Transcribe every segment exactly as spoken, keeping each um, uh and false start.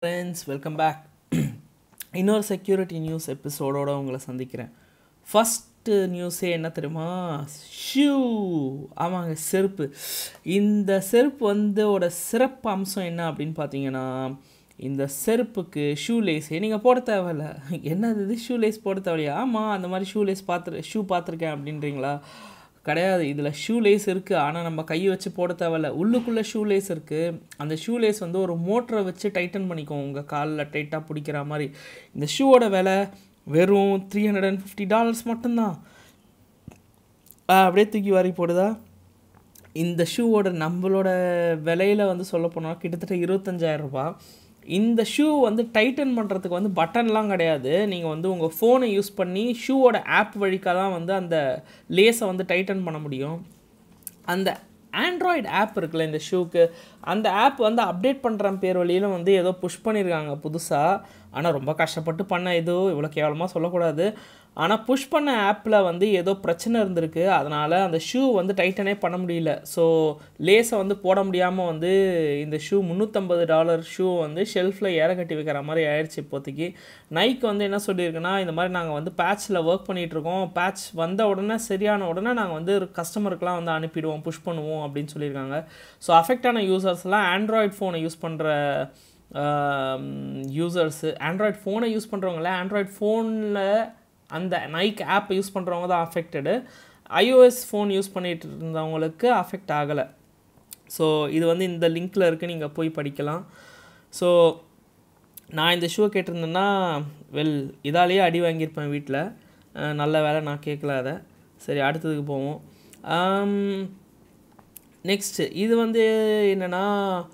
Friends, welcome back. இன்னொரு security news எபிசோடோட உங்களை சந்திக்கிறேன். ஃபஸ்ட்டு நியூஸே என்ன தெரியுமா? ஷூ. ஆமாங்க, செருப்பு. இந்த செருப்பு வந்து ஓட சிறப்பு அம்சம் என்ன அப்படின்னு பார்த்தீங்கன்னா, இந்த செருப்புக்கு ஷூ லேஸே நீங்கள் போட தேவையில்ல. என்னது இது ஷூ லேஸ் போட தேவையா? ஆமாம், அந்த மாதிரி ஷூ லேஸ் பார்த்து ஷூ பார்த்துருக்கேன் அப்படின்றீங்களா? கிடையாது. இதில் ஷூ லேஸ் இருக்குது, ஆனால் நம்ம கையை வச்சு போட தேவையில்ல. உள்ளுக்குள்ளே ஷூ லேஸ் இருக்குது. அந்த ஷூ லேஸ் வந்து ஒரு மோட்டரை வச்சு டைட்டன் பண்ணிக்கும், உங்கள் காலில் டைட்டாக பிடிக்கிற மாதிரி. இந்த ஷூவோட விலை வெறும் three hundred and fifty dollars மட்டும்தான். அப்படியே தூக்கி வாரி போடுதா? இந்த ஷூவோட நம்மளோட விலையில் வந்து சொல்ல போனால் கிட்டத்தட்ட இருபத்தஞ்சாயிரம் ரூபா. இந்த ஷூ வந்து டைட்டன் பண்ணுறதுக்கு வந்து பட்டன்லாம் கிடையாது. நீங்கள் வந்து உங்கள் ஃபோனை யூஸ் பண்ணி ஷூவோட ஆப் வழிக்காக தான் வந்து அந்த லேஸை வந்து டைட்டன் பண்ண முடியும். அந்த ஆண்ட்ராய்டு ஆப் இருக்குல்ல இந்த ஷூக்கு, அந்த ஆப் வந்து அப்டேட் பண்ணுற பேர் வழியில் வந்து ஏதோ புஷ் பண்ணியிருக்காங்க புதுசாக. ஆனால் ரொம்ப கஷ்டப்பட்டு பண்ண, ஏதோ இவ்வளோ கேவலமாக சொல்லக்கூடாது. ஆனால் புஷ் பண்ண ஆப்பில் வந்து ஏதோ பிரச்சனை இருந்திருக்கு. அதனால் அந்த ஷூ வந்து டைட்டனே பண்ண முடியல. ஸோ லேஸை வந்து போட முடியாமல் வந்து இந்த ஷூ முந்நூற்றம்பது டாலர் ஷூ வந்து ஷெல்ஃபில் ஏற கட்டி வைக்கிற மாதிரி ஆயிடுச்சு இப்போதைக்கு. நைக் வந்து என்ன சொல்லியிருக்குன்னா, இந்த மாதிரி நாங்கள் வந்து பேட்சில் ஒர்க் பண்ணிகிட்ருக்கோம், பேட்ச் வந்த உடனே சரியான உடனே நாங்கள் வந்து கஸ்டமருக்குலாம் வந்து அனுப்பிடுவோம், புஷ் பண்ணுவோம் அப்படின்னு சொல்லியிருக்காங்க. ஸோ அஃபெக்டான யூசர்ஸ்லாம் ஆண்ட்ராய்டு ஃபோனை யூஸ் பண்ணுற யூசர்ஸு, ஆண்ட்ராய்டு ஃபோனை யூஸ் பண்ணுறவங்கள ஆண்ட்ராய்டு ஃபோனில் அந்த நைக் ஆப்பை யூஸ் பண்ணுறவங்க தான் அஃபெக்டடு. ஐஓஎஸ் ஃபோன் யூஸ் பண்ணிகிட்டு இருந்தவங்களுக்கு அஃபெக்ட் ஆகலை. ஸோ இது வந்து இந்த லிங்க்கில் இருக்குது, நீங்கள் போய் படிக்கலாம். ஸோ நான் இந்த ஷூ கேட்டிருந்தேன்னா வெல் இதாலேயே அடி வாங்கியிருப்பேன் வீட்டில். நல்ல வேலை நான் கேட்கல அதை. சரி, அடுத்ததுக்கு போவோம். நெக்ஸ்ட்டு இது வந்து என்னென்னா,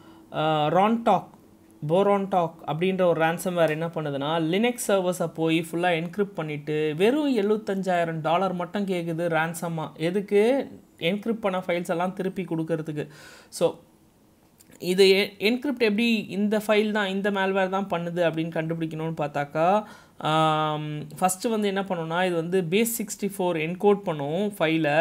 ரான்டாக் போரான்டாக் அப்படின்ற ஒரு ரேன்சம்வேர் என்ன பண்ணுதுன்னா, லினக்ஸ் சர்வர்ஸை போய் ஃபுல்லாக என்கிரிப்ட் பண்ணிவிட்டு வெறும் எழுபத்தஞ்சாயிரம் டாலர் மட்டும் கேட்குது ரேன்சமாக. எதுக்கு? என்கிரிப்ட் பண்ண ஃபைல்ஸ் எல்லாம் திருப்பி கொடுக்கறதுக்கு. ஸோ இது என்கிரிப்ட் எப்படி இந்த ஃபைல் தான், இந்த மேல்வேர் தான் பண்ணுது அப்படின்னு கண்டுபிடிக்கணும்னு பார்த்தாக்கா, ஃபஸ்ட்டு வந்து என்ன பண்ணோன்னா, இது வந்து பேஸ் சிக்ஸ்டி ஃபோர் என்கோட் பண்ணும் ஃபைலை.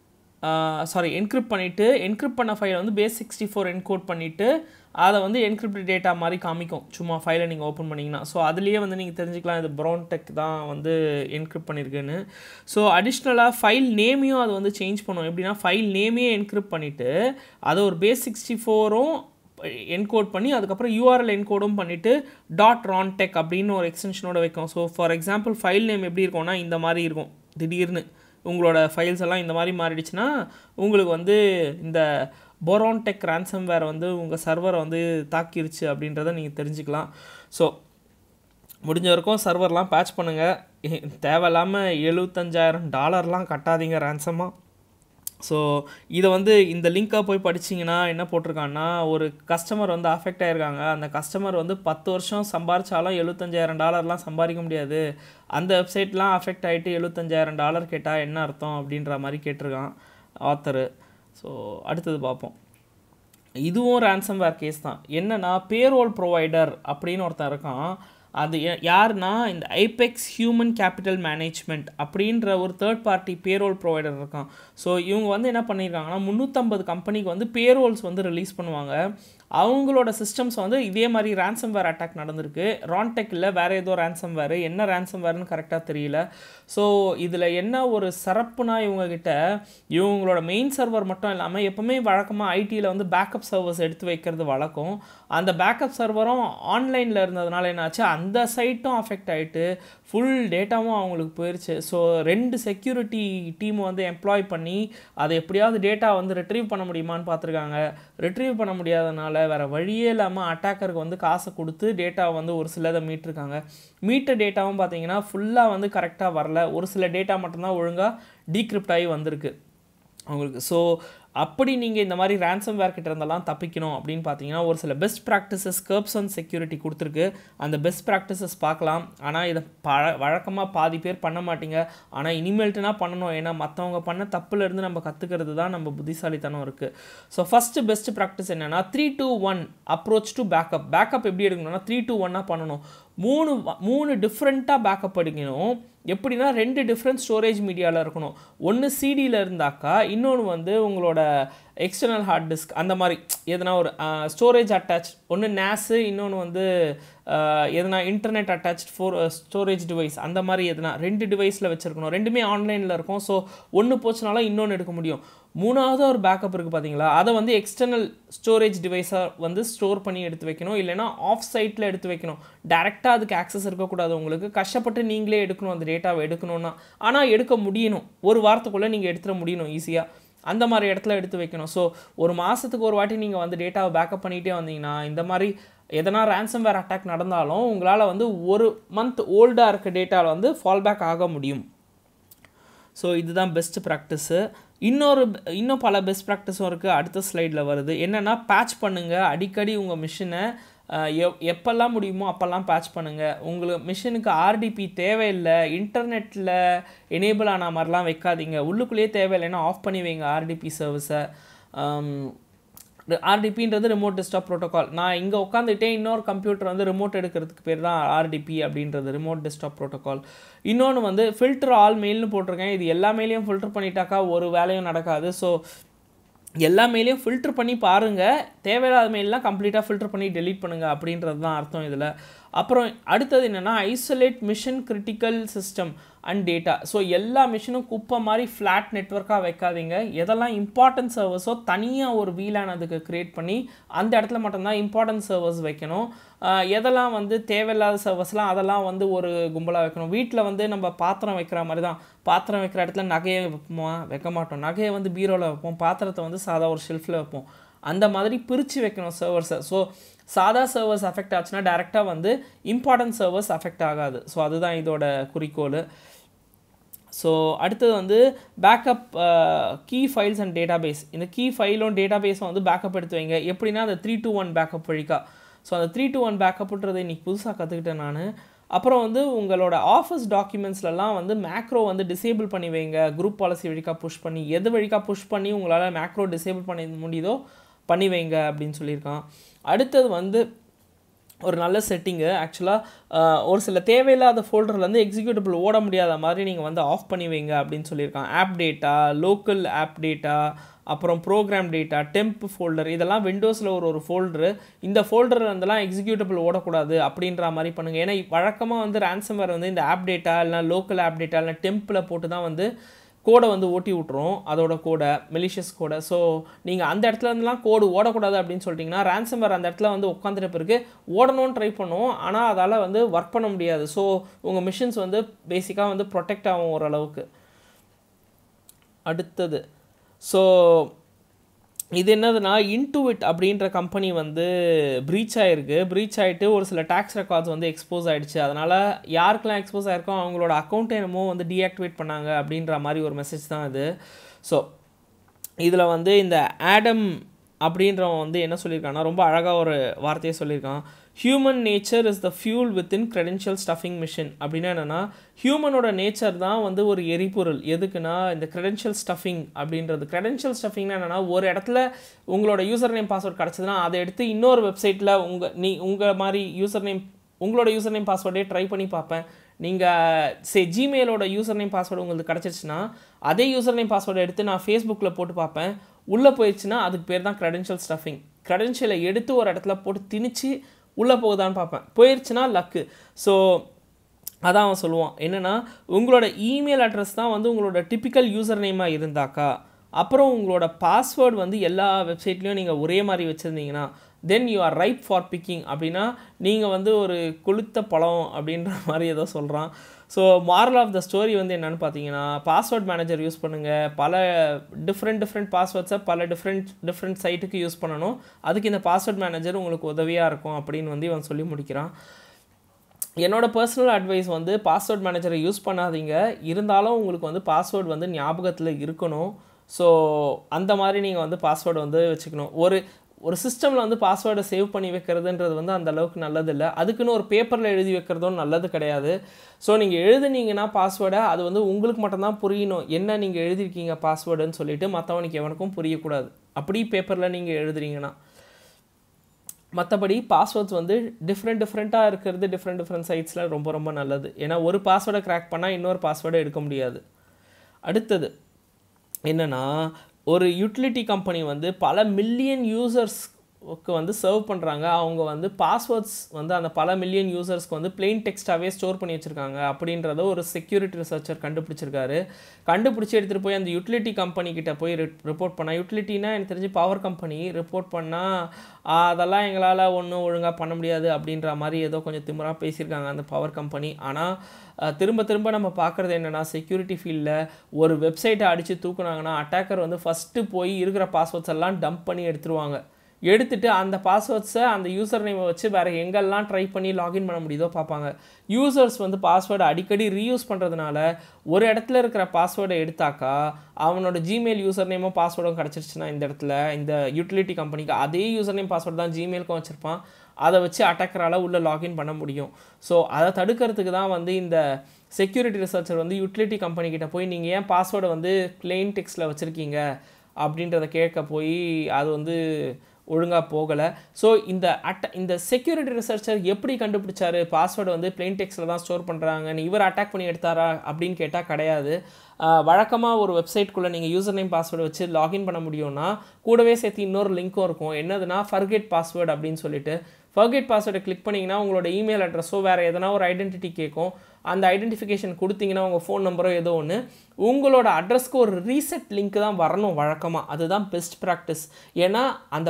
சாரி என்கிரிப்ட் பண்ணிவிட்டு என்கிரிப்ட் பண்ண ஃபைலை வந்து பேஸ் சிக்ஸ்டி ஃபோர் என்கோட் பண்ணிவிட்டு அதை வந்து என்கிரிப்ட் டேட்டா மாதிரி காமிக்கும் சும்மா ஃபைலை நீங்கள் ஓப்பன் பண்ணிங்கன்னா. ஸோ அதுலேயே வந்து நீங்கள் தெரிஞ்சுக்கலாம் இது ப்ரோன்டெக் தான் வந்து என்கிரிப்ட் பண்ணியிருக்குன்னு. ஸோ அடிஷ்னலாக ஃபைல் நேமையும் அது வந்து சேஞ்ச் பண்ணும். எப்படின்னா, ஃபைல் நேமையே என்கிரிப்ட் பண்ணிவிட்டு அதை ஒரு பேஸ் சிக்ஸ்டி ஃபோரும் என்கோட் பண்ணி அதுக்கப்புறம் யூஆர்எல் என்கோடும் பண்ணிவிட்டு டாட் ரான்டெக் அப்படின்னு ஒரு எக்ஸ்டென்ஷனோட வைக்கும். So for example file name எப்படி இருக்கும்னா இந்த மாதிரி இருக்கும். திடீர்னு உங்களோட ஃபைல்ஸ் எல்லாம் இந்த மாதிரி மாறிடுச்சுன்னா உங்களுக்கு வந்து இந்த போரான்டெக் ரேன்சம்வேர் வந்து உங்கள் சர்வரை வந்து தாக்கிருச்சு அப்படின்றத நீங்கள் தெரிஞ்சுக்கலாம். ஸோ முடிஞ்ச வரைக்கும் சர்வர்லாம் பேட்ச் பண்ணுங்கள். தேவையில்லாமல் எழுபத்தஞ்சாயிரம் டாலர்லாம் கட்டாதீங்க ரேன்சமாக. ஸோ இதை வந்து இந்த லிங்க்கை போய் படிச்சிங்கன்னா என்ன போட்டிருக்காங்கன்னா, ஒரு கஸ்டமர் வந்து அஃபெக்ட் ஆகிருக்காங்க. அந்த கஸ்டமர் வந்து பத்து வருஷம் சம்பாரிச்சாலும் எழுபத்தஞ்சாயிரம் டாலர்லாம் சம்பாதிக்க முடியாது. அந்த வெப்சைட்லாம் அஃபெக்ட் ஆகிட்டு எழுபத்தஞ்சாயிரம் டாலர் கேட்டால் என்ன அர்த்தம் அப்படின்ற மாதிரி கேட்டிருக்கான் ஆத்தரு. ஸோ அடுத்தது பார்ப்போம். இதுவும் ரேன்சம்வேர் கேஸ் தான். என்னென்னா, பேரோல் ப்ரொவைடர் அப்படின்னு ஒருத்தன் இருக்கான். அது யாருன்னா, இந்த ஐபெக்ஸ் ஹியூமன் கேபிட்டல் மேனேஜ்மெண்ட் அப்படின்ற ஒரு தேர்ட் பார்ட்டி பேரோல் ப்ரொவைடர் இருக்கான். ஸோ இவங்க வந்து என்ன பண்ணியிருக்காங்கன்னா, முந்நூற்றம்பது கம்பெனிக்கு வந்து பேரோல்ஸ் வந்து ரிலீஸ் பண்ணுவாங்க. அவங்களோட சிஸ்டம்ஸ் வந்து இதே மாதிரி ரேன்சம்வேர் அட்டாக் நடந்திருக்கு. ரான்டெக் இல்லை, வேறு ஏதோ ரேன்சம்வேர், என்ன ரேன்சம்வேர்னு கரெக்டாக தெரியல. ஸோ இதில் என்ன ஒரு சிறப்புனா, இவங்ககிட்ட இவங்களோட மெயின் சர்வர் மட்டும் இல்லாமல் எப்போவுமே வழக்கமாக ஐடியில் வந்து பேக்கப் சர்வர்ஸ் எடுத்து வைக்கிறது வழக்கம். அந்த பேக்கப் சர்வரும் ஆன்லைனில் இருந்ததுனால என்னாச்சு, அந்த சைட்டும் அஃபெக்ட் ஆகிட்டு ஃபுல் டேட்டாவும் அவங்களுக்கு போயிடுச்சு. ஸோ ரெண்டு செக்யூரிட்டி டீம் வந்து எம்ப்ளாய் பண்ணி அதை எப்படியாவது டேட்டா வந்து ரிட்ரீவ் பண்ண முடியுமான்னு பார்த்துருக்காங்க. ரிட்ரீவ் பண்ண முடியாதனால வேறு வழியே இல்லாமல் அட்டாக்கருக்கு வந்து காசை கொடுத்து டேட்டா வந்து ஒரு சிலதை மீட்டிருக்காங்க. மீட்ட டேட்டாவும் பார்த்தீங்கன்னா ஃபுல்லாக வந்து கரெக்டாக வரல. ஒரு சில டேட்டா மட்டும்தான் ஒழுங்காக டீக்ரிப்ட் ஆகி வந்திருக்கு அவங்களுக்கு. ஸோ அப்படி நீங்கள் இந்த மாதிரி ரேன்சம்வேர் கிட்ட இருந்தெல்லாம் தப்பிக்கணும் அப்படின்னு பார்த்தீங்கன்னா, ஒரு சில பெஸ்ட் ப்ராக்டிசஸ் கர்ப்ஸ் அண்ட் செக்யூரிட்டி கொடுத்துருக்கு. அந்த பெஸ்ட் ப்ராக்டிசஸ் பார்க்கலாம். ஆனால் இதை ப வழக்கமாக பாதி பேர் பண்ண மாட்டீங்க. ஆனால் இனிமேல்ட்டுனா பண்ணணும். ஏன்னா மற்றவங்க பண்ண தப்புலேருந்து நம்ம கற்றுக்கிறது தான் நம்ம புத்திசாலித்தனம் இருக்குது. ஸோ ஃபஸ்ட்டு பெஸ்ட் ப்ராக்டிஸ் என்னென்னா, three two one approach to backup. Backup எப்படி எடுக்கணும்னா த்ரீ டூ ஒன்னாக பண்ணணும். மூணு மூணு டிஃப்ரெண்ட்டாக பேக்கப் எடுக்கணும். எப்படின்னா ரெண்டு டிஃப்ரெண்ட் ஸ்டோரேஜ் மீடியாவில் இருக்கணும். ஒன்று சிடியில் இருந்தாக்கா, இன்னொன்று வந்து உங்களோட எக்ஸ்டர்னல் ஹார்ட் டிஸ்க் அந்த மாதிரி எதனா ஒரு ஸ்டோரேஜ் அட்டாச், ஒன்று நேஸு, இன்னொன்று வந்து எதனா internet attach for storage device அந்த மாதிரி எதனா ரெண்டு டிவைஸில் வச்சுருக்கணும். ரெண்டுமே ஆன்லைனில் இருக்கும். ஸோ ஒன்று போச்சுனாலும் இன்னொன்று எடுக்க முடியும். மூணாவது ஒரு பேக்கப் இருக்குது பார்த்தீங்களா, அதை வந்து எக்ஸ்டர்னல் ஸ்டோரேஜ் டிவைஸாக வந்து ஸ்டோர் பண்ணி எடுத்து வைக்கணும். இல்லைனா ஆஃப் சைட்டில் எடுத்து வைக்கணும். டேரெக்டாக அதுக்கு ஆக்சஸ் இருக்கக்கூடாது. உங்களுக்கு கஷ்டப்பட்டு நீங்களே எடுக்கணும் அந்த டேட்டாவை எடுக்கணும்னா. ஆனால் எடுக்க முடியணும். ஒரு வாரத்துக்குள்ளே நீங்கள் எடுத்துட முடியணும் ஈஸியாக. அந்த மாதிரி இடத்துல எடுத்து வைக்கணும். ஸோ ஒரு மாதத்துக்கு ஒரு வாட்டி நீங்கள் வந்து டேட்டாவை பேக்கப் பண்ணிகிட்டே வந்தீங்கன்னா, இந்த மாதிரி எதனா ரேன்சம்வேர் அட்டாக் நடந்தாலும் உங்களால் வந்து ஒரு மந்த் ஓல்டாக இருக்க டேட்டாவில் வந்து ஃபால் பேக் ஆக முடியும். ஸோ இதுதான் பெஸ்ட் ப்ராக்டிஸு. இன்னொரு இன்னும் பல பெஸ்ட் ப்ராக்டிஸும் இருக்குது, அடுத்த ஸ்லைடில் வருது. என்னென்னா பேட்ச் பண்ணுங்கள். அடிக்கடி உங்கள் மிஷினை எப் எப்போல்லாம் முடியுமோ அப்போல்லாம் பேட்ச் பண்ணுங்கள். உங்களுக்கு மிஷினுக்கு ஆர்டிபி தேவையில்லை, இன்டர்நெட்டில் எனேபிள் ஆன மாதிரிலாம் வைக்காதீங்க. உள்ளுக்குள்ளேயே தேவையில்லைன்னா ஆஃப் பண்ணி வைங்க ஆர்டிபி சர்வீஸை. ஆர்டிபின்றது ரிமோட் டெஸ்க்டாப் ப்ரோட்டோகால். நான் இங்கே உட்காந்துட்டே இன்னொரு கம்ப்யூட்டர் வந்து ரிமோட் எடுக்கிறதுக்கு பேர் தான் ஆர்டிபி அப்படின்றது, ரிமோட் டெஸ்க்டாப் ப்ரோட்டோகால். இன்னொன்று வந்து ஃபில்டர் ஆல் மெயில்னு போட்டிருக்கேன். இது எல்லா மெயிலையும் ஃபில்டர் பண்ணிட்டாக்கா ஒரு வேலையும் நடக்காது. ஸோ எல்லா மெயிலையும் ஃபில்டர் பண்ணி பாருங்கள். தேவையில்லாத மெயிலெலாம் கம்ப்ளீட்டாக ஃபில்டர் பண்ணி டெலீட் பண்ணுங்கள் அப்படின்றது தான் அர்த்தம் இதில். அப்புறம் அடுத்தது என்னென்னா isolate mission critical system and data. So எல்லா மிஷினும் குப்பை மாதிரி ஃப்ளாட் நெட்வொர்க்காக வைக்காதீங்க. எதெல்லாம் இம்பார்ட்டன்ட் சர்வர்ஸோ தனியாக ஒரு வீலான் அதுக்கு க்ரியேட் பண்ணி அந்த இடத்துல மட்டும்தான் இம்பார்ட்டன்ட் சர்வர்ஸ் வைக்கணும். எதெல்லாம் வந்து தேவையில்லாத சர்வர்ஸ்லாம் அதெல்லாம் வந்து ஒரு கும்பலாக வைக்கணும். வீட்டில் வந்து நம்ம பாத்திரம் வைக்கிற மாதிரி தான், பாத்திரம் வைக்கிற இடத்துல நகையை வைப்போமா, வைக்க மாட்டோம். நகையை வந்து பீரோவில் வைப்போம், பாத்திரத்தை வந்து சாதா ஒரு ஷெல்ஃபில் வைப்போம். அந்த மாதிரி பிரித்து வைக்கணும் சர்வர்ஸை. ஸோ சாதா சர்வர்ஸ் அஃபெக்ட் ஆச்சுன்னா டேரெக்டாக வந்து இம்பார்ட்டன்ட் சர்வர்ஸ் அஃபெக்ட் ஆகாது. ஸோ அதுதான் இதோட குறிக்கோள். ஸோ அடுத்தது வந்து backup key files and database. இந்த கீ ஃபைலும் டேட்டா பேஸும் வந்து பேக்கப் எடுத்து வைங்க. எப்படின்னா அந்த த்ரீ டூ ஒன் பேக்கப் வழிக்கா. ஸோ அந்த த்ரீ டூ ஒன் பேக்கப்புன்றது இன்றைக்கி புதுசாக கற்றுக்கிட்டேன் நான். அப்புறம் வந்து உங்களோட ஆஃபீஸ் டாக்குமெண்ட்ஸ்லாம் வந்து மேக்ரோ வந்து டிசேபிள் பண்ணி வைங்க. குரூப் பாலிசி வழிக்கா புஷ் பண்ணி, எது வழிக்கா புஷ் பண்ணி உங்களால் மேக்ரோ டிசேபிள் பண்ணி முடியுதோ பண்ணி வைங்க அப்படின்னு சொல்லியிருக்கான். அடுத்தது வந்து ஒரு நல்ல செட்டிங்கு. ஆக்சுவலாக ஒரு சில தேவையில்லாத ஃபோல்டர்லேருந்து எக்ஸிக்யூட்டபிள் ஓட முடியாத மாதிரி நீங்கள் வந்து ஆஃப் பண்ணி வைங்க அப்படின்னு சொல்லியிருக்கான். App data, local app data, அப்புறம் ப்ரோக்ராம் டேட்டா, டெம்ப் ஃபோல்டர், இதெல்லாம் விண்டோஸில் ஒரு ஒரு ஃபோல்டரு. இந்த ஃபோல்டர் வந்துலாம் எக்ஸிக்யூட்டபிள் ஓடக்கூடாது அப்படின்ற மாதிரி பண்ணுங்கள். ஏன்னா வழக்கமாக வந்து ரேன்சம்வேர் வந்து இந்த ஆப் டேட்டா இல்லைனா லோக்கல் ஆப் டேட்டா இல்லை டெம்பில் போட்டு தான் வந்து கோடை வந்து ஓட்டி விட்ருவோம், அதோட கோடை, மெலிஷியஸ் கோடை. ஸோ நீங்கள் அந்த இடத்துல இருந்துலாம் கோடு ஓடக்கூடாது அப்படின்னு சொல்லிட்டிங்கன்னா ரேன்சம்வேர் அந்த இடத்துல வந்து உட்காந்துட்ட பிறகு ஓடணும்னு ட்ரை பண்ணுவோம், ஆனால் அதால் வந்து ஒர்க் பண்ண முடியாது. ஸோ உங்கள் மிஷின்ஸ் வந்து பேசிக்காக வந்து ப்ரொடெக்ட் ஆகும் ஓரளவுக்கு. அடுத்தது ஸோ இது என்னதுன்னா இன்டூவிட் அப்படின்ற கம்பெனி வந்து ப்ரீச் ஆகிருக்கு. ப்ரீச் ஆகிட்டு ஒரு சில டேக்ஸ் ரெக்கார்ட்ஸ் வந்து எக்ஸ்போஸ் ஆகிடுச்சு. அதனால் யாருக்கெல்லாம் எக்ஸ்போஸ் ஆகிருக்கோ அவங்களோட அக்கௌண்ட் என்னமோ வந்து டீஆக்டிவேட் பண்ணாங்க அப்படின்ற மாதிரி ஒரு மெசேஜ் தான் இது. ஸோ இதில் வந்து இந்த ஆடம் அப்படின்றவன் வந்து என்ன சொல்லியிருக்கான்னா ரொம்ப அழகாக ஒரு வார்த்தையை சொல்லியிருக்கான். Human nature is the fuel within credential stuffing machine. அப்படின்னா என்னென்னா ஹியூமனோட நேச்சர் தான் வந்து ஒரு எரிபொருள். எதுக்குன்னா இந்த கிரெடென்ஷியல் ஸ்டஃபிங் அப்படின்றது. கிரெடென்ஷியல் ஸ்டஃபிங்னா என்னென்னா ஒரு இடத்துல உங்களோட யூசர் நேம் பாஸ்வேர்ட் கிடச்சதுன்னா அதை எடுத்து இன்னொரு வெப்சைட்டில் உங்கள் நீ உங்கள் மாதிரி யூசர் நேம் உங்களோட யூசர் நேம் பாஸ்வேர்டே ட்ரை பண்ணி பார்ப்பேன். நீங்கள் சே ஜிமெயிலோட யூசர் நேம் பாஸ்வேர்டு உங்களுக்கு கிடச்சிருச்சுன்னா அதே யூசர் நேம் பாஸ்வேர்டை எடுத்து நான் ஃபேஸ்புக்கில் போட்டு பார்ப்பேன். உள்ளே போயிடுச்சுன்னா அதுக்கு பேர் தான் கிரெடென்ஷியல் ஸ்டஃபிங். கிரெடென்ஷியலை எடுத்து ஒரு இடத்துல போட்டு திணிச்சு உள்ளே போகுதான்னு பார்ப்பேன். போயிடுச்சுன்னா லக்கு. ஸோ அதான் அவன் சொல்லுவான் என்னென்னா உங்களோட இமெயில் அட்ரஸ் தான் வந்து உங்களோட டிப்பிக்கல் யூசர் நேமாக இருந்தாக்கா, அப்புறம் உங்களோட பாஸ்வேர்டு வந்து எல்லா வெப்சைட்லேயும் நீங்கள் ஒரே மாதிரி வச்சுருந்தீங்கன்னா then you are ripe for picking. அப்படின்னா நீங்கள் வந்து ஒரு கொளுத்த பழம் அப்படின்ற மாதிரி ஏதோ சொல்கிறான். So moral of the story வந்து என்னென்னு பார்த்தீங்கன்னா பாஸ்வேர்ட் மேனேஜர் யூஸ் பண்ணுங்கள். பல டிஃப்ரெண்ட் டிஃப்ரெண்ட் பாஸ்வேர்ட்ஸை பல டிஃப்ரெண்ட் டிஃப்ரெண்ட் சைட்டுக்கு யூஸ் பண்ணணும். அதுக்கு இந்த பாஸ்வேர்ட் மேனேஜர் உங்களுக்கு உதவியாக இருக்கும் அப்படின்னு வந்து இவன் சொல்லி முடிக்கிறான். என்னோட பர்சனல் அட்வைஸ் வந்து பாஸ்வேர்ட் மேனேஜரை யூஸ் பண்ணாதீங்க. இருந்தாலும் உங்களுக்கு வந்து பாஸ்வேர்டு வந்து ஞாபகத்தில் இருக்கணும். ஸோ அந்த மாதிரி நீங்கள் வந்து பாஸ்வேர்டு வந்து வச்சுக்கணும். ஒரு ஒரு சிஸ்டமில் வந்து பாஸ்வேர்டை சேவ் பண்ணி வைக்கிறதுன்றது வந்து அந்த அளவுக்கு நல்லதில்லை. அதுக்குன்னு ஒரு பேப்பரில் எழுதி வைக்கிறதும் நல்லது கிடையாது. ஸோ நீங்கள் எழுதுனீங்கன்னா பாஸ்வேர்டை அது வந்து உங்களுக்கு மட்டும்தான் புரியணும், என்ன நீங்கள் எழுதிருக்கீங்க பாஸ்வேர்டுன்னு சொல்லிட்டு மற்றவனுக்கு எவனுக்கும் புரியக்கூடாது. அப்படி பேப்பரில் நீங்கள் எழுதுறீங்கன்னா மற்றபடி பாஸ்வேர்ட்ஸ் வந்து டிஃப்ரெண்ட் டிஃப்ரெண்ட்டாக இருக்கிறது டிஃப்ரெண்ட் டிஃப்ரெண்ட் சைட்ஸில் ரொம்ப ரொம்ப நல்லது. ஏன்னா ஒரு பாஸ்வேர்டை கிராக் பண்ணால் இன்னொரு பாஸ்வேர்டை எடுக்க முடியாது. அடுத்தது என்னென்னா, ஒரு யூட்டிலிட்டி கம்பெனி வந்து பல மில்லியன் யூசர்ஸ்க்கு வந்து சர்வ் பண்ணுறாங்க. அவங்க வந்து பாஸ்வேர்ட்ஸ் வந்து அந்த பல மில்லியன் யூசர்ஸ்க்கு வந்து பிளெயின் டெக்ஸ்ட்டாகவே ஸ்டோர் பண்ணி வச்சுருக்காங்க அப்படின்றத ஒரு செக்யூரிட்டி ரிசர்ச்சர் கண்டுபிடிச்சிருக்காரு. கண்டுபிடிச்சி எடுத்துகிட்டு போய் அந்த யூட்டிலிட்டி கம்பெனிக்கிட்ட போய் ரிப்போர்ட் பண்ணால், யூட்டிலிட்டினா எனக்கு தெரிஞ்சு பவர் கம்பெனி, ரிப்போர்ட் பண்ணால் அதெல்லாம் எங்களால் ஒன்றும் ஒழுங்காக பண்ண முடியாது அப்படின்ற மாதிரி ஏதோ கொஞ்சம் திமிராக பேசியிருக்காங்க அந்த பவர் கம்பெனி. ஆனால் திரும்ப திரும்ப நம்ம பார்க்குறது என்னென்னா, செக்யூரிட்டி ஃபீல்டில் ஒரு வெப்சைட்டை அடித்து தூக்குனாங்கன்னா அட்டாக்கர் வந்து ஃபஸ்ட்டு போய் இருக்கிற பாஸ்வேர்ட்ஸ் எல்லாம் டம்ப் பண்ணி எடுத்துருவாங்க. எடுத்துகிட்டு அந்த பாஸ்வேர்ட்ஸை அந்த யூசர் நேமை வச்சு வேறு எங்கெல்லாம் ட்ரை பண்ணி லாகின் பண்ண முடியுதோ பார்ப்பாங்க. யூசர்ஸ் வந்து பாஸ்வேர்டை அடிக்கடி ரீயூஸ் பண்ணுறதுனால ஒரு இடத்துல இருக்கிற பாஸ்வேர்டை எடுத்தாக்கா அவனோட ஜிமெயில் யூசர் நேமும் பாஸ்வேர்டும் கிடச்சிருச்சுன்னா இந்த இடத்துல இந்த யூட்டிலிட்டி கம்பெனிக்கு அதே யூசர் நேம் பாஸ்வேர்டு தான் ஜிமெயிலுக்கும் வச்சுருப்பான். அதை வச்சு அட்டாக்கரால் உள்ளே லாகின் பண்ண முடியும். ஸோ அதை தடுக்கிறதுக்கு தான் வந்து இந்த செக்யூரிட்டி ரிசர்ச்சர் வந்து யூட்டிலிட்டி கம்பெனிக்கிட்ட போய் நீங்கள் ஏன் பாஸ்வேர்டை வந்து பிளெயின் டெக்ஸ்ட்டில் வச்சுருக்கீங்க அப்படின்றத கேட்க போய் அது வந்து ஒழுங்காக போகலை. ஸோ இந்த அட்ட இந்த செக்யூரிட்டி ரிசர்ச்சர் எப்படி கண்டுபிடிச்சாரு பாஸ்வேர்டு வந்து பிளெயின் டெக்ஸ்ட்டில் தான் ஸ்டோர் பண்ணுறாங்கன்னு? இவர் அட்டாக் பண்ணி எடுத்தாரா அப்படின்னு கேட்டால் கிடையாது. வழக்கமாக ஒரு வெப்சைட்குள்ளே நீங்கள் யூசர் நேம் பாஸ்வேர்டு வச்சு லாகின் பண்ண முடியும்னா கூடவே சேர்த்து இன்னொரு லிங்க்கும் இருக்கும். என்னதுன்னா ஃபர்கெட் பாஸ்வேர்டு அப்படின்னு சொல்லிட்டு, ஃபர்கெட் பாஸ்வேர்டை கிளிக் பண்ணிங்கன்னா உங்களோட இமெயில் அட்ரஸோ வேறு எதனா ஒரு ஐடென்டிட்டி கேட்கும். அந்த ஐடென்டிஃபிகேஷன் கொடுத்தீங்கன்னா உங்கள் ஃபோன் நம்பரோ ஏதோ ஒன்று உங்களோட அட்ரஸ்க்கு ஒரு ரீசெட் லிங்க் தான் வரணும் வழக்கமாக. அதுதான் பெஸ்ட் ப்ராக்டிஸ். ஏன்னா அந்த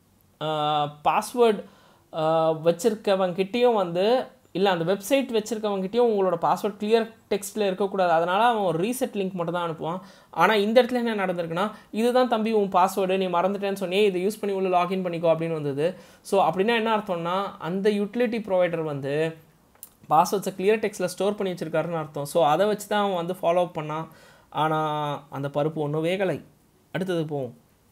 பாஸ்வேர்டு வச்சுருக்கவங்கிட்டையும் வந்து இல்லை அந்த வெப்சைட் வச்சுருக்கவங்கிட்டையும் உங்களோட பாஸ்வேர்ட் கிளியர் டெக்ஸ்ட்டில் இருக்கக்கூடாது. அதனால் அவன் ஒரு ரீசெட் லிங்க் மட்டும் தான் அனுப்புவான். ஆனால் இந்த இடத்துல என்ன நடந்திருக்குன்னா, இதுதான் தம்பி உன் பாஸ்வேர்டு, நீ மறந்துட்டேன்னு சொன்னியே, இதை யூஸ் பண்ணி உள்ள லாகின் பண்ணிக்கோ அப்படின்னு வந்தது. ஸோ அப்படின்னா என்ன அர்த்தம்னா, அந்த யூட்டிலிட்டி ப்ரொவைடர் வந்து பாஸ்வேர்ட்ஸை கிளியர் டெக்ஸ்ட்டில் ஸ்டோர் பண்ணி வச்சுருக்காருன்னு அர்த்தம். ஸோ அதை வச்சு தான் அவன் வந்து ஃபாலோ அப் பண்ணான். ஆனால் அந்த பருப்பு ஒன்றும் வேகலை. அடுத்தது போவோம்.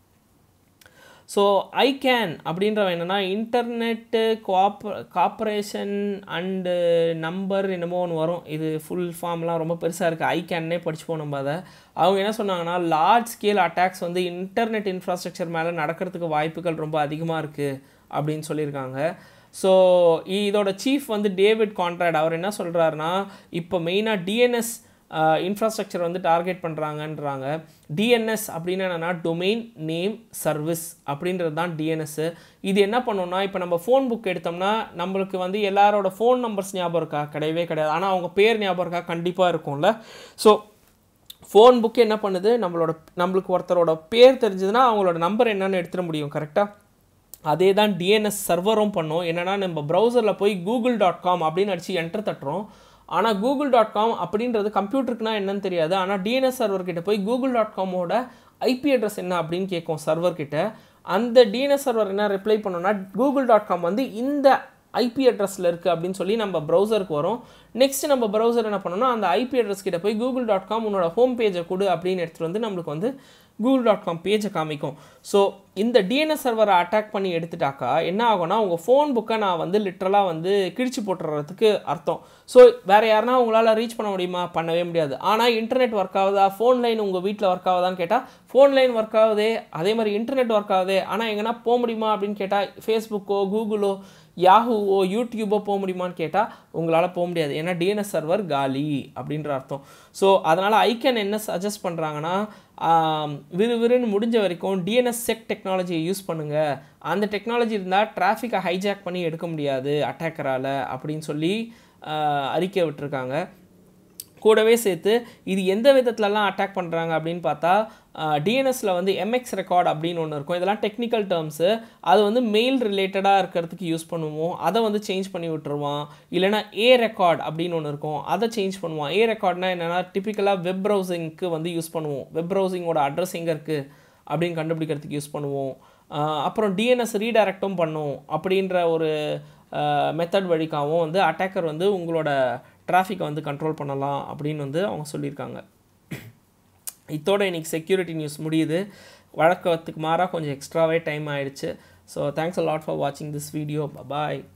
ஸோ ஐகேன் அப்படின்றவன் என்னென்னா, இன்டர்நெட்டு கோஆப்ப கார்பரேஷன் அண்டு நம்பர் என்னமோ ஒன்று வரும். இது ஃபுல் ஃபார்ம்லாம் ரொம்ப பெருசாக இருக்குது. ஐகேன்னே படிச்சுப்போம் நம்ம அதை. அவங்க என்ன சொன்னாங்கன்னா, லார்ஜ் ஸ்கேல் அட்டாக்ஸ் வந்து இன்டர்நெட் இன்ஃப்ராஸ்ட்ரக்சர் மேலே நடக்கிறதுக்கு வாய்ப்புகள் ரொம்ப அதிகமாக இருக்குது அப்படின்னு சொல்லியிருக்காங்க. ஸோ இதோட சீஃப் வந்து டேவிட் கான்ட்ராட், அவர் என்ன சொல்கிறாருன்னா, இப்போ மெயினாக டிஎன்எஸ் இன்ஃப்ராஸ்ட்ரக்சர் வந்து டார்கெட் பண்ணுறாங்கன்றாங்க. டிஎன்எஸ் அப்படின்னு என்னென்னா டொமெயின் நேம் சர்வீஸ் அப்படின்றது தான் டிஎன்எஸ்ஸு. இது என்ன பண்ணோம்னா, இப்போ நம்ம ஃபோன் புக் எடுத்தோம்னா நம்மளுக்கு வந்து எல்லாரோட ஃபோன் நம்பர்ஸ் ஞாபகம் இருக்கா? கிடையவே கிடையாது. ஆனால் அவங்க பேர் ஞாபகம் இருக்கா? கண்டிப்பாக இருக்கும்ல. ஸோ ஃபோன் புக்கு என்ன பண்ணுது, நம்மளோட நம்மளுக்கு ஒருத்தரோட பேர் தெரிஞ்சதுன்னா அவங்களோட நம்பர் என்னன்னு எடுத்துட முடியும். கரெக்டாக அதே தான் டிஎன்எஸ் சர்வரும் பண்ணோம். என்னென்னா, நம்ம ப்ரௌசரில் போய் கூகுள் டாட் காம் அப்படின்னு அடித்து என்டர் தட்டுறோம். ஆனால் கூகுள் டாட் காம் அப்படின்றது கம்ப்யூட்டருக்குனா என்னன்னு தெரியாது. ஆனால் டிஎன்எஸ் சர்வர்கிட்ட போய் கூகுள் டாட் காமோட ஐபி அட்ரஸ் என்ன அப்படின்னு கேட்கும் சர்வர்கிட்ட. அந்த டிஎன்எஸ் சர்வர் என்ன ரிப்ளை பண்ணோன்னா, கூகுள் டாட் காம் வந்து இந்த ஐபி அட்ரஸில் இருக்குது அப்படின்னு சொல்லி நம்ம ப்ரௌசருக்கு வரும். நெக்ஸ்ட் நம்ம ப்ரௌசர் என்ன பண்ணோம்னா, அந்த ஐபி அட்ரஸ் கிட்ட போய் கூகுள் டாட் காம் உன்னோட ஹோம் பேஜை கொடு அப்படின்னு எடுத்துகிட்டு வந்து நம்மளுக்கு வந்து கூகுள் டாட் காம் பேஜை காமிக்கும். ஸோ இந்த டிஎன்எஸ் சர்வரை அட்டாக் பண்ணி எடுத்துட்டாக்கா என்ன ஆகும்னா, உங்கள் ஃபோன் புக்கை நான் வந்து லிட்ரலாக வந்து கிழிச்சு போட்டுறதுக்கு அர்த்தம். ஸோ வேறு யாருனா உங்களால் ரீச் பண்ண முடியுமா? பண்ணவே முடியாது. ஆனால் இன்டர்நெட் ஒர்க் ஆகுதா, ஃபோன் லைன் உங்கள் வீட்டில் ஒர்க் ஆகுதான்னு கேட்டால் ஃபோன் லைன் ஒர்க் ஆகுதே, அதே மாதிரி இன்டர்நெட் ஒர்க் ஆகுதே. ஆனால் எங்கன்னா போக முடியுமா அப்படின்னு கேட்டால் ஃபேஸ்புக்கோ கூகுளோ யாஹூவோ யூடியூபோ போக முடியுமான்னு கேட்டால் உங்களால் போக முடியாது. ஏன்னா டிஎன்எஸ் சர்வர் காலி அப்படின்ற அர்த்தம். ஸோ அதனால் ஐகேன் என்ன சஜஸ்ட் பண்ணுறாங்கன்னா, விறுவிறுன்னு முடிஞ்ச வரைக்கும் டிஎன்எஸ் செக் டெக்னாலஜியை யூஸ் பண்ணுங்கள். அந்த டெக்னாலஜி இருந்தால் டிராஃபிக்கை ஹைஜாக் பண்ணி எடுக்க முடியாது அட்டாக்கரால் அப்படின்னு சொல்லி அறிக்கை விட்டுருக்காங்க. கூடவே சேர்த்து இது எந்த விதத்துலலாம் அட்டாக் பண்ணுறாங்க அப்படின்னு பார்த்தா, டிஎன்எஸில் வந்து எம்எக்ஸ் ரெக்கார்ட் அப்படின்னு ஒன்று இருக்கும். இதெல்லாம் டெக்னிக்கல் டேர்ம்ஸு. அது வந்து மெயில் ரிலேட்டடாக இருக்கிறதுக்கு யூஸ் பண்ணுவோம். அதை வந்து சேஞ்ச் பண்ணி விட்டுருவான். இல்லைனா ஏ ரெக்கார்ட் அப்படின்னு ஒன்று இருக்கும், அதை சேஞ்ச் பண்ணுவான். ஏ ரெக்கார்ட்னா என்னென்னா, டிப்பிக்கலாக வெப் ப்ரௌசிங்க்கு வந்து யூஸ் பண்ணுவோம். வெப் ப்ரௌசிங்கோட அட்ரஸ் எங்கே இருக்குது அப்படின்னு கண்டுபிடிக்கிறதுக்கு யூஸ் பண்ணுவோம். அப்புறம் டிஎன்எஸ் ரீடைரக்டும் பண்ணும் அப்படின்ற ஒரு மெத்தட் வழிக்காகவும் வந்து அட்டாக்கர் வந்து உங்களோட டிராஃபிக்கை வந்து கண்ட்ரோல் பண்ணலாம் அப்படின்னு வந்து அவங்க சொல்லியிருக்காங்க. இதோட இன்றைக்கி செக்யூரிட்டி நியூஸ் முடியுது. வழக்கத்துக்கு மாறாக கொஞ்சம் எக்ஸ்ட்ராவே டைம் ஆகிடுச்சு. So thanks a lot for வாட்சிங் திஸ் வீடியோ. பாய்.